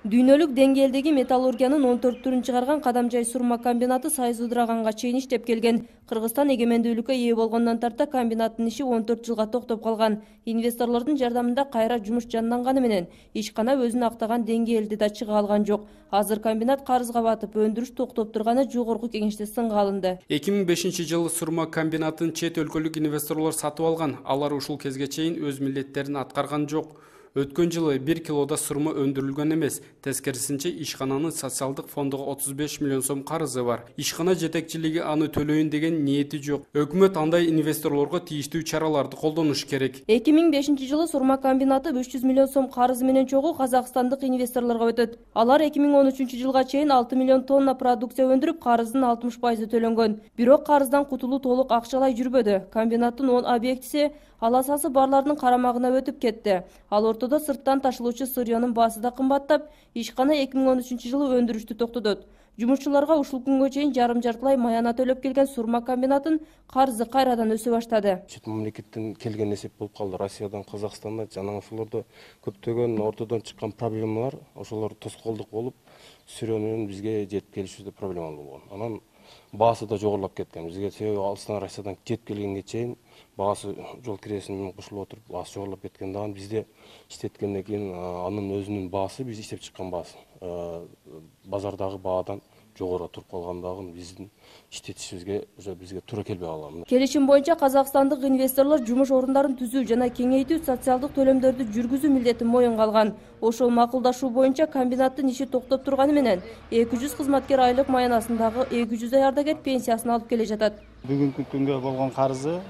Дүйнөлүк деңгээлдеги металлургиянын 14 түрүн чыгарган Кадамжай сурма комбинаты сайыз ыдыраганга чейин иштеп келген. Кыргызстан эгемендүүлүккө ээ болгондон тарта комбинаттын иши 14 жылга токтоп калган. Инвесторлордун жардамында кайра жумуш жанданганы менен ишкана өзүн актаган деңгээлди да чыга алган жок. Азыр комбинат карызга батып, өндүрүш токтоп турганы жогорку кеңеште сынга алынды. 2005-жылы сурма комбинатын чет өлкөлүк инвесторлор сатып алган. Алар ушул кезге чейин өз милдеттерин аткарган жок. Өткөн жылы 1 килода сурма өндүрүлгөн эмес. Тескерисинче ишкананын социалдык фондуга 35 миллион сом карызы бар. Ишкана жетекчилиги аны төлөйүн деген ниети жок. Өкмөт андай инвесторлорго тийиштүү чараларды колдонуш керек. 2005-жылы сурма комбинаты 500 миллион сом карызы менен чогуу казакстандык инвесторлорго өтөт. Алар 2013-жылга чейин 6 миллион тонна продукция өндүрүп, карыздын 60% төлөнгөн. Бирок карыздан кутулуу толук акчалай жүрбөдү. Комбинаттын 10 объектиси аласасы барлардын карамагына өтүп кетти. Ал ортодо сырттан ташылуучу сырьёнун баасы да кымбаттап, ишкана 2013-жылы өндүрүштү токтотот. Жумушчуларга ушул күнгө чейин жарым-жартылай маяна төлөп келген сурма комбинатын карызы кайрадан өсө баштады. Чет мамлекеттен келген эсеп болуп калды. Россиядан, Казакстандан жана ошолордо көптөгөн ортодон чыккан проблемалар, ошолор тоскоолдук болуп, сырьё менен бизге жетип келишибизде проблема болгон. Анан баасы да жогорулап кеткен. Бизге себеби алыстан Россиядан жетип келгенге чейин баасы жол киресин менен кошулуп отуруп, баасы жогорулап кеткен. Дагы бизде иштеткенден кийин анын өзүнүн баасы, биз иштеп чыккан баасы базардагы баадан жогору туруп калгандыгын биздин иштетишибизге уже бизге туура келбей калган. Келишим боюнча казакстандык инвесторлор жумуш орундарын түзүү жана кеңейтүү, социалдык төлөмдөрдү жүргүзүү милдетин моюнга алган. Ошол макулдашуу боюнча комбинаттын иши токтоп турганы менен 200 кызматкер айлык маянасындагы 200 ардагер пенсиясын алып келе жатат. Бүгүнкү күнгө болгон карызы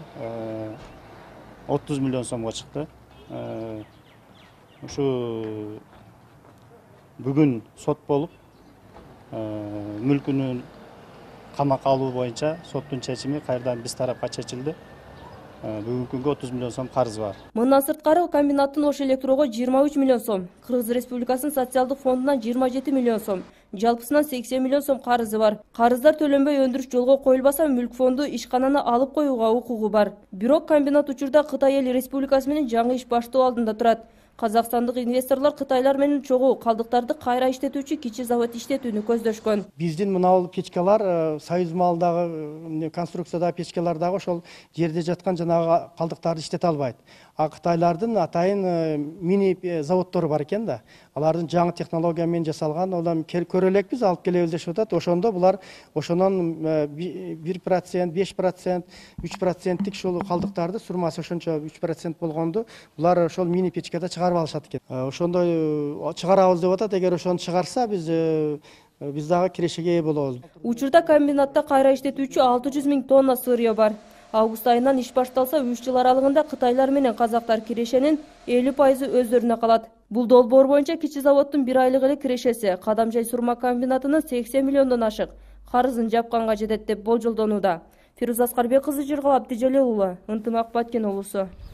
30 миллион сомго чыкты. Ушу бүгүн сот болуп, мүлкүнүн камакка алуу боюнча соттун чечими кайрадан биз тарапка чечилди. Бүгүнкү күнгө 30 миллион сом карыз бар. Мындан сырткары комбинаттын Ош Электрого 23 миллион сом, Кыргыз Республикасынын социалдык фондунан 27 миллион сом, жалпысынан 80 миллион сом карызы бар. Карыздар төлөнбөй өндүрүш жолго коюлбаса, мүлк фонду ишкананы алып коюуга укугу бар. Бирок комбинат учурда Кытай Эл Республикасы менен жаңы иш баштоо алдында турат. Казакстандык инвесторлор Кытайлар менен чогуу калдыктарды кайра иштетүүчү кичи завод иштетүүнү көздөшкөн. Биздин мынау печкалар союз малдагы конструкциядагы печкалар дагы ошол жерде жаткан жанагы калдыктарды иштете албайт. А Кытайлардын атайын мини заводдору бар экен да. Алардын жаңы технология менен жасалган, олар көрө элекпиз, алып келебиз деп атат. Ошондо булар ошонун 1%, 5%, 3%тик ушул калдыктарды сурмасы ошончо 3% болгонду булар ошол мини печкада чыгарып алышат экен. Ошондой чыгарабыз деп атат. Эгер ошону чыгарса, биз дагы кирешеге ээ болобуз. Учурда комбинатта кайра иштетүүчү 600 000 тонна сырьё бар. Август айынан иш башталса, 3 жыл аралыгында Кытайлар менен казактар кирешенин 50% өздөрүнө калат. Бул долбоор боюнча кичи заводдун 1 айлык эле кирешеси Кадамжай сурма комбинатынын 80 миллиондон ашык карызын жапканга жетет деп болжолдонууда. Фируза Аскарбек кызы, Жыргал Абдижалил уулу, Ынтымак Баткен уулусу.